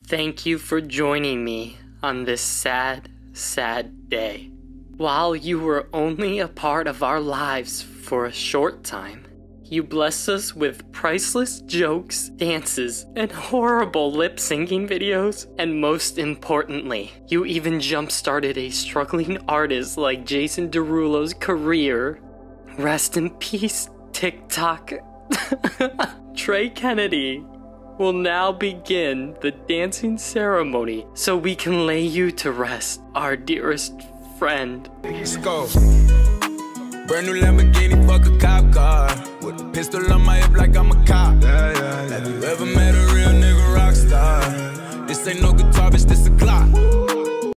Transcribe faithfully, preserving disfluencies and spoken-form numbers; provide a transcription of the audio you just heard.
Thank you for joining me on this sad, sad day. While you were only a part of our lives for a short time, you blessed us with priceless jokes, dances, and horrible lip-syncing videos. And most importantly, you even jump-started a struggling artist like Jason Derulo's career. Rest in peace, TikTok. Trey Kennedy will now begin the dancing ceremony so we can lay you to rest, our dearest friend. Let's go. Brand new Lamborghini, fuck a cop car. With a pistol on my hip like I'm a cop. Yeah, yeah, yeah. Have you ever met a real nigga rock star? This ain't no guitar, bitch, this a clock.